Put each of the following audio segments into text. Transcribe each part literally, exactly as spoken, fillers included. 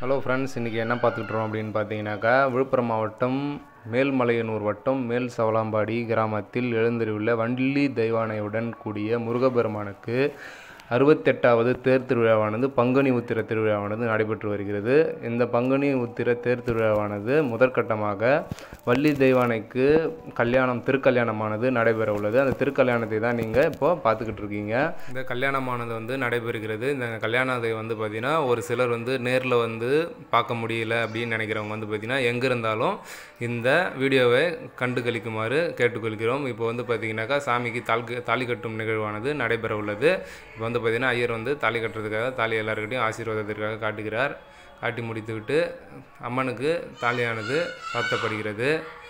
Hello friends, இன்றைக்கி என்ன பார்த்துக்கிட்டுறோம் அப்படின்னு பார்த்தீங்கன்னாக்கா, விழுப்புரம் மாவட்டம் மேல்மலையனூர் வட்டம் மேல் சவலாம்பாடி கிராமத்தில் எழுந்தருளியுள்ள வள்ளி தெய்வானையுடன் கூடிய முருகப்பெருமானுக்கு அறுபத்தெட்டாவது தேர் திருவிழாவானது பங்குனி உத்திர திருவிழாவானது நடைபெற்று வருகிறது. இந்த பங்குனி உத்திர தேர் திருவிழாவானது முதற்கட்டமாக வள்ளி தெய்வானைக்கு கல்யாணம் திருக்கல்யாணமானது நடைபெற உள்ளது. அந்த திருக்கல்யாணத்தை தான் நீங்கள் இப்போ பார்த்துக்கிட்டு இருக்கீங்க. இந்த கல்யாணமானது வந்து நடைபெறுகிறது. இந்த கல்யாணத்தை வந்து பார்த்திங்கன்னா ஒரு சிலர் வந்து நேரில் வந்து பார்க்க முடியல அப்படின்னு நினைக்கிறவங்க வந்து பார்த்திங்கன்னா எங்கே இருந்தாலும் இந்த வீடியோவை கண்டு கழிக்குமாறு கேட்டுக்கொள்கிறோம். இப்போ வந்து பார்த்திங்கனாக்கா சாமிக்கு தாலி தாலி கட்டும் நிகழ்வானது நடைபெற உள்ளது. இப்போ வந்து பார்த்திங்கன்னா ஐயர் வந்து தாலி கட்டுறதுக்காக தாலி எல்லாருக்கிட்டையும் ஆசீர்வாதத்திற்காக காட்டுகிறார். காட்டி முடித்துவிட்டு அம்மனுக்கு தாலியானது சாத்தப்படுகிறது.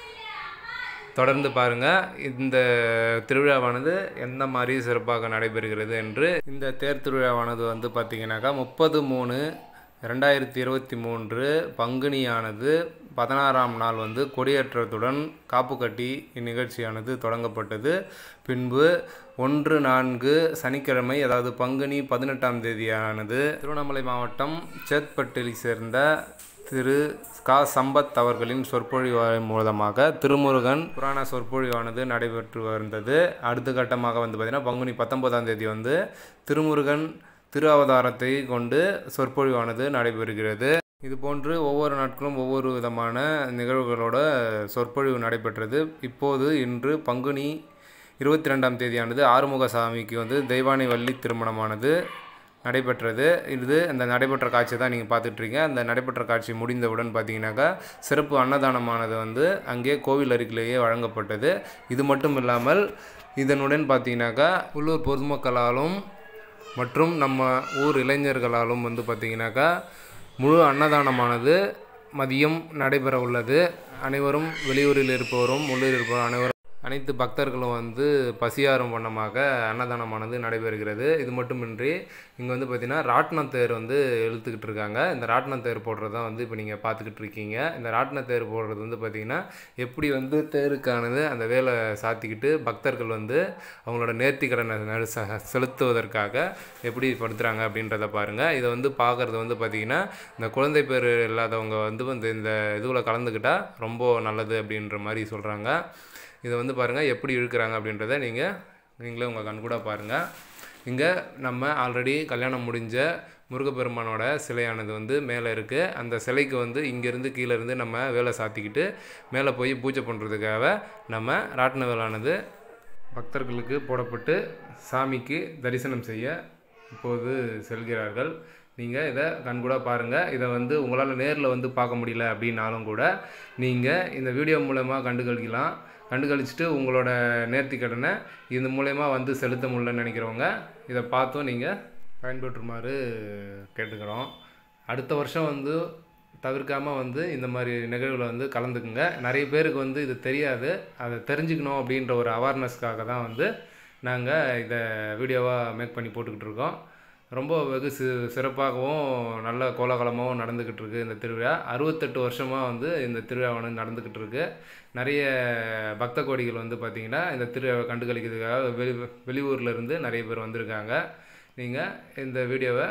தொடர்ந்து பாருங்கள் இந்த திருவிழாவானது எந்த மாதிரி சிறப்பாக நடைபெறுகிறது என்று. இந்த தேர் திருவிழாவானது வந்து பார்த்திங்கனாக்கா முப்பது மூணு ரெண்டாயிரத்தி இருபத்தி மூன்று பங்குனியானது பதினாறாம் நாள் வந்து கொடியேற்றத்துடன் காப்பு கட்டி இந்நிகழ்ச்சியானது தொடங்கப்பட்டது. பின்பு ஒன்று நான்கு சனிக்கிழமை, அதாவது பங்குனி பதினெட்டாம் தேதியானது திருவண்ணாமலை மாவட்டம் சேத்பட்டில் சேர்ந்த திரு கா சம்பத் அவர்களின் சொற்பொழிவு மூலமாக திருமுருகன் புராண சொற்பொழிவானது நடைபெற்று வந்தது. அடுத்த கட்டமாக வந்து பார்த்திங்கன்னா பங்குனி பத்தொன்பதாம் தேதி வந்து திருமுருகன் திரு அவதாரத்தை கொண்டு சொற்பொழிவானது நடைபெறுகிறது. இதுபோன்று ஒவ்வொரு நாட்களும் ஒவ்வொரு விதமான நிகழ்வுகளோட சொற்பொழிவு நடைபெற்றது. இப்போது இன்று பங்குனி இருபத்தி ரெண்டாம் தேதியானது ஆறுமுக சாமிக்கு வந்து தெய்வானை வள்ளி திருமணமானது நடைபெற்றது. இது அந்த நடைபெற்ற காட்சி தான் நீங்கள் பார்த்துட்ருக்கீங்க. அந்த நடைபெற்ற காட்சி முடிந்தவுடன் பார்த்தீங்கன்னாக்கா சிறப்பு அன்னதானமானது வந்து அங்கே கோவில் அருகிலேயே வழங்கப்பட்டது. இது மட்டும் இல்லாமல் இதனுடன் பார்த்தீங்கன்னாக்கா உள்ளூர் பொதுமக்களாலும் மற்றும் நம்ம ஊர் இளைஞர்களாலும் வந்து பார்த்திங்கனாக்கா முழு அன்னதானமானது மதியம் நடைபெற உள்ளது. அனைவரும் வெளியூரில் இருப்பவரும் உள்ளூரில் இருப்பவரும் அனைவரும் அனைத்து பக்தர்களும் வந்து பசியாரும் வண்ணமாக அன்னதானமானது நடைபெறுகிறது. இது மட்டுமின்றி இங்கே வந்து பார்த்திங்கன்னா ராட்டின தேர் வந்து இழுத்துக்கிட்டு இருக்காங்க. இந்த ராட்டின தேர் போடுறது தான் வந்து இப்போ நீங்கள் பார்த்துக்கிட்டு இருக்கீங்க. இந்த ராட்டின தேர் போடுறது வந்து பார்த்திங்கன்னா எப்படி வந்து தேருக்கானது அந்த வேலை சாத்திக்கிட்டு பக்தர்கள் வந்து அவங்களோட நேர்த்திக்கடனை செலுத்துவதற்காக எப்படி படுத்துகிறாங்க அப்படின்றத பாருங்கள். இதை வந்து பார்க்குறது வந்து பார்த்திங்கன்னா இந்த குழந்தை பேர் இல்லாதவங்க வந்து வந்து இந்த இதுவில் கலந்துக்கிட்டால் ரொம்ப நல்லது அப்படின்ற மாதிரி சொல்கிறாங்க. இதை வந்து பாருங்கள் எப்படி இழுக்கிறாங்க அப்படின்றத நீங்கள் நீங்களே உங்கள் கண்கூட பாருங்கள். இங்கே நம்ம ஆல்ரெடி கல்யாணம் முடிஞ்ச முருகப்பெருமானோட சிலையானது வந்து மேலே இருக்குது. அந்த சிலைக்கு வந்து இங்கேருந்து கீழேருந்து நம்ம வேலை சாத்திக்கிட்டு மேலே போய் பூஜை பண்ணுறதுக்காக நம்ம ராட்டின வேலானது பக்தர்களுக்கு போடப்பட்டு சாமிக்கு தரிசனம் செய்ய இப்போது செல்கிறார்கள். நீங்கள் இதை கண்கூட பாருங்கள். இதை வந்து உங்களால் நேரில் வந்து பார்க்க முடியல அப்படின்னாலும் கூட நீங்கள் இந்த வீடியோ மூலமாக கண்டு கழிக்கலாம். கண்டு கழிச்சிட்டு உங்களோட நேர்த்தி கடனை இது மூலயமா வந்து செலுத்த முடியலன்னு நினைக்கிறவங்க இதை பார்த்தும் நீங்கள் பயன்பெற்றுமாறு கேட்டுக்கிறோம். அடுத்த வருஷம் வந்து தவிர்க்காமல் வந்து இந்த மாதிரி நிகழ்வில் வந்து கலந்துக்குங்க. நிறைய பேருக்கு வந்து இது தெரியாது. அதை தெரிஞ்சுக்கணும் அப்படின்ற ஒரு அவேர்னஸ்க்காக தான் வந்து நாங்கள் இதை வீடியோவாக மேக் பண்ணி போட்டுக்கிட்டு இருக்கோம். ரொம்ப வெகு சி சிறப்பாகவும் நல்ல கோலாகலமாகவும் நடந்துக்கிட்டு இருக்குது இந்த திருவிழா. அறுபத்தெட்டு வருஷமாக வந்து இந்த திருவிழா வந்து நடந்துக்கிட்டு இருக்குது. நிறைய பக்த கோடிகள் வந்து பார்த்திங்கன்னா இந்த திருவிழாவை கண்டுகளிக்கிறதுக்காக வெளி வெளியூர்லேருந்து நிறைய பேர் வந்திருக்காங்க. நீங்கள் இந்த வீடியோவை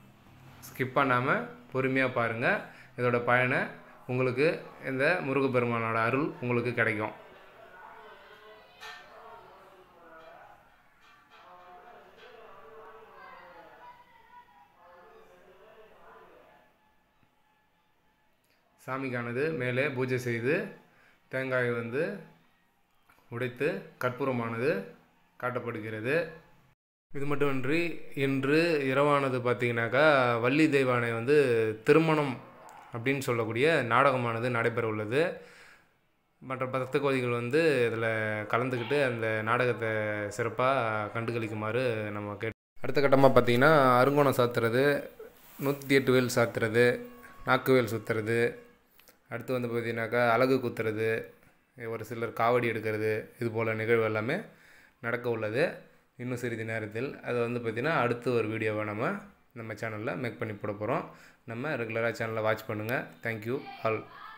ஸ்கிப் பண்ணாமல் பொறுமையாக பாருங்கள். இதோட பயனை உங்களுக்கு இந்த முருகப்பெருமானோட அருள் உங்களுக்கு கிடைக்கும். சாமிக்கானது மேலே பூஜை செய்து தேங்காய் வந்து உடைத்து கற்பூரமானது காட்டப்படுகிறது. இது மட்டுமின்றி இன்று இரவானது பார்த்திங்கனாக்கா வள்ளி தெய்வானை வந்து திருமணம் அப்படின்னு சொல்லக்கூடிய நாடகமானது நடைபெற உள்ளது. மற்ற பக்த கோதிகள் வந்து இதில் கலந்துக்கிட்டு அந்த நாடகத்தை சிறப்பாக கண்டுகளிக்குமாறு நம்ம கேட்டு. அடுத்த கட்டமாக பார்த்திங்கன்னா அருங்கோணம் சாத்துறது, நூற்றி எட்டு வேல் சாத்துறது, நாக்கு வேல் சுற்றுறது, அடுத்து வந்து பார்த்திங்கனாக்கா அலகு குத்துறது, ஒரு சிலர் காவடி எடுக்கிறது, இது போல் நிகழ்வு எல்லாமே நடக்க உள்ளது இன்னும் சிறிது நேரத்தில். அதை வந்து பார்த்திங்கன்னா அடுத்து ஒரு வீடியோவை நம்ம நம்ம சேனலில் மேக் பண்ணி போட போகிறோம். நம்ம ரெகுலராக சேனலை வாட்ச் பண்ணுங்கள். Thank you all.